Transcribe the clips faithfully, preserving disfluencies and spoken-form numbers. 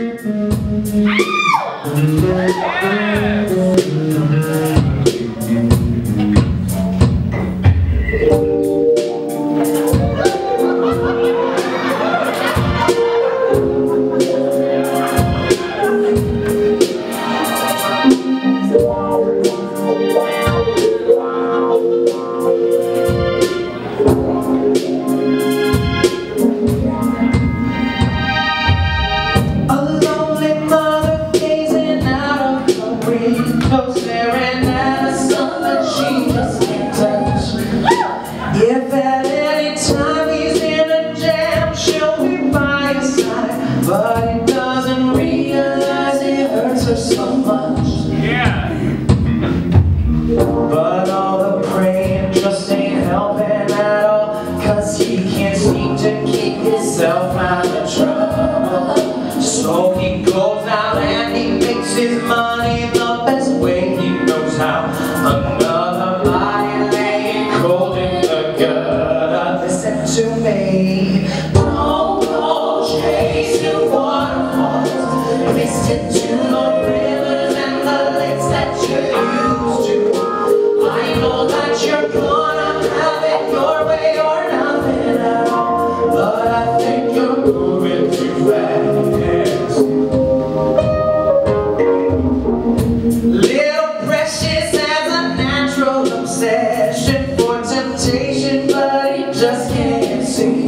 If at any time he's in a jam, she'll be by his side, but he doesn't realize it hurts her so much. Yeah. But all the praying just ain't helping at all, 'cause he can't seem to keep himself out of trouble. So he goes out and he makes his money the best way he knows how. Another body laying cold in the gutter. Listen to me. Don't go chasing waterfalls. Listen to the rivers and the lakes that you used to. I know that you're gonna have it your way or nothing at all, but I think you're moving too fast. Little Precious has a natural obsession for temptation, but he just can't see.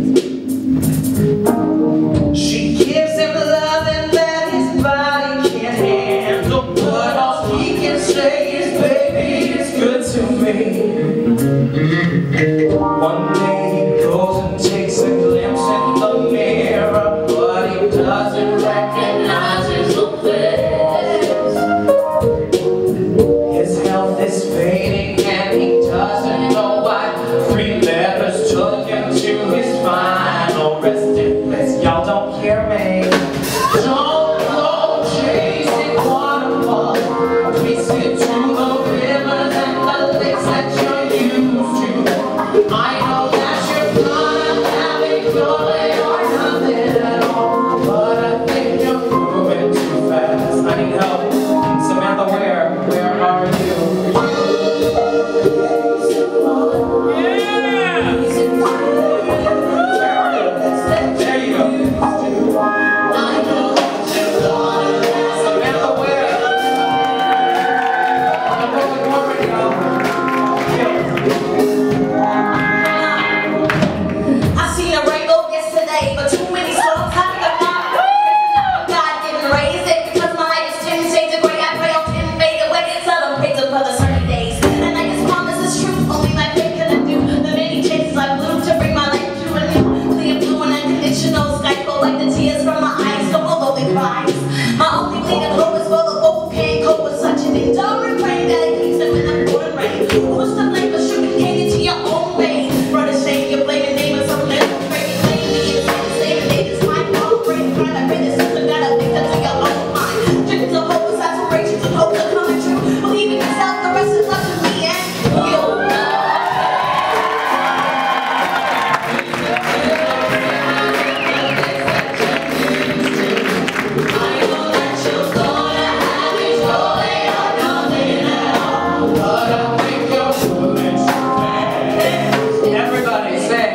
She gives him loving that his body can't handle, but all he can say is, baby, it's good to me. One day he goes and takes a glimpse in the mirror, but he doesn't recognize his own face. His health is fading and he doesn't know why. Three letters took him to his final resting place. Y'all don't hear me. Don't go chasing waterfalls. Please get to the rivers and the lakes that you're used to. I know that you're gonna have it your way or nothing at all, but I think you're moving too fast. I need help. Samantha, where? Where are you? There you go. Samantha, where? I'm going over now. I seen a rainbow yesterday, but too many storms have come out. God didn't raise it because my life is ten shades of gray. I pray I'll ten fade away, so I'm praise for the sunny days. And I guess promise is truth, only my faith can undo the many chances I blew to bring my life to a new clear blue and unconditional sky flow like the tears from my eyes. So although they cries, my only bleeding hope is for the vocal can't cope with such an enduring rain that it keeps them in the pouring rain. Who's to blame for sugarcane into your own vein? Brother shame, you're blaming neighbors on little crazy. Blame me, it's the same day, it's my fault. Pray, cry, I pray this system got a victim to your own mind. Dreams of hope is aspirations and hope are coming true. Believe in yourself, the rest is up to me and you. Everybody say,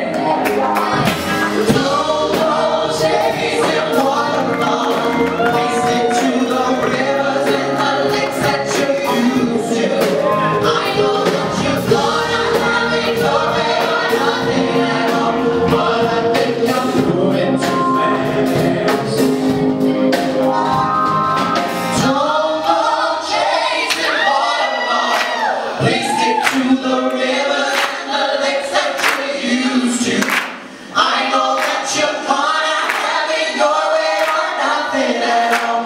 don't go chasing waterfalls. Listen to the rivers and the lakes that you're used to. I know that you're gonna have it your way or nothing at all, but I think you're moving too fast. Don't go chasing waterfalls. Please stick to the rivers and the lakes that you're used to. I know that you're gonna have it your way or nothing at all,